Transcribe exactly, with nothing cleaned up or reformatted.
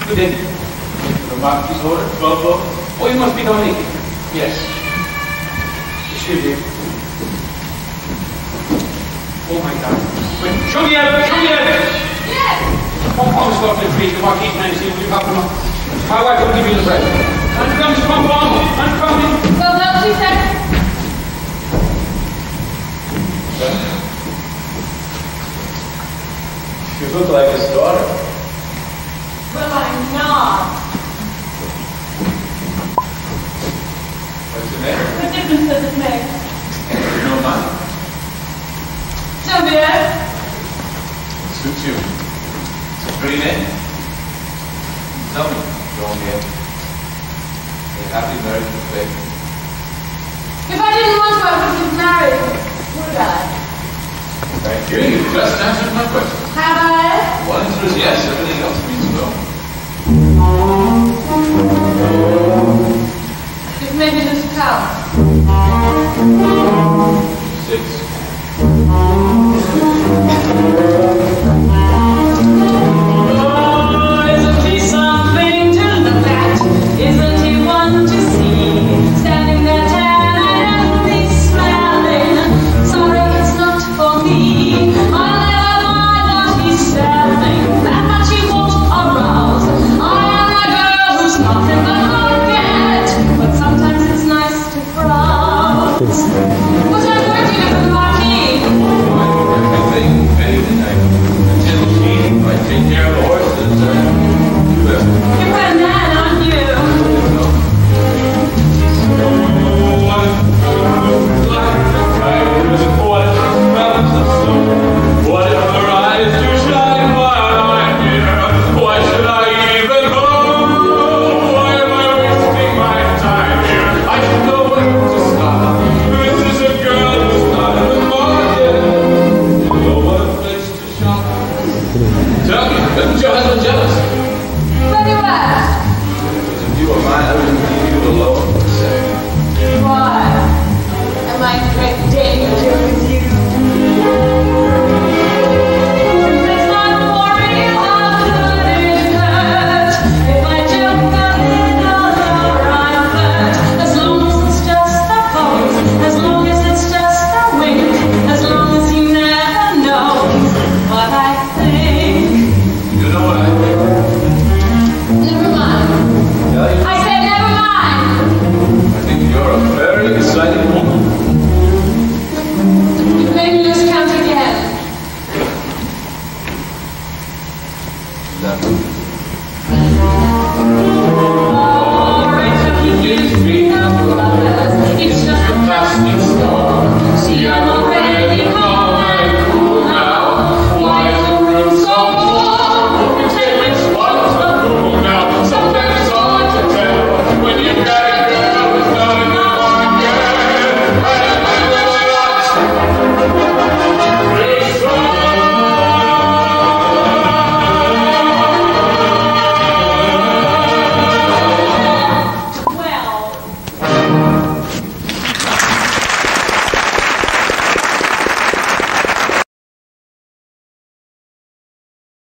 Good day. The Marquis order, twelve floor. Oh, you must be Dominique. Yes. Excuse me. Oh my God. Wait, Genevieve! Genevieve! Yes! Come on, let's go up to the trees. The Marquis man is here. Will you help him up? My wife will give you the bread. I'm coming, come on. I'm coming. Well, well, she said. You look like his daughter. Well, I'm not. What's the matter? What difference does it make? You don't mind? Genevieve. It suits you. It's a pretty name. Tell me, Genevieve. Are you happy married to the baby? If I didn't want to, I wouldn't have married, would I? Thank you. You just answered my question. Have I? One answer is yes. Everything else means no. If maybe just count. Six. Oh, isn't he something to look at? Isn't he one to see? Standing there tan and healthy smelling. Sorry, it's not for me. I'll never mind what he's selling. That much he won't arouse. I am a girl who's nothing but forget. But sometimes it's nice to browse. What am I going to do for the Marquis? Everything, anything I until she might take care of the horses and do that. You're quite a man, aren't you? What if her eyes do shine while I'm here? Why should I even go? Why am I wasting my time here? I should know when to stop. This is a girl who's not in the market. You know what place to shop. Tell me, isn't your husband jealous? Very well. If you were mine, I wouldn't leave you alone for a second. Why? Am I in great danger with you? It's not for real, how could it hurt? If I jump a little or I flirt, as long as it's just a pose, as long as it's just a wink, as long as you never know what I think. You know what I think? Never mind. Tell you? I said never mind. I think you're a very exciting woman. You've made me lose count again. That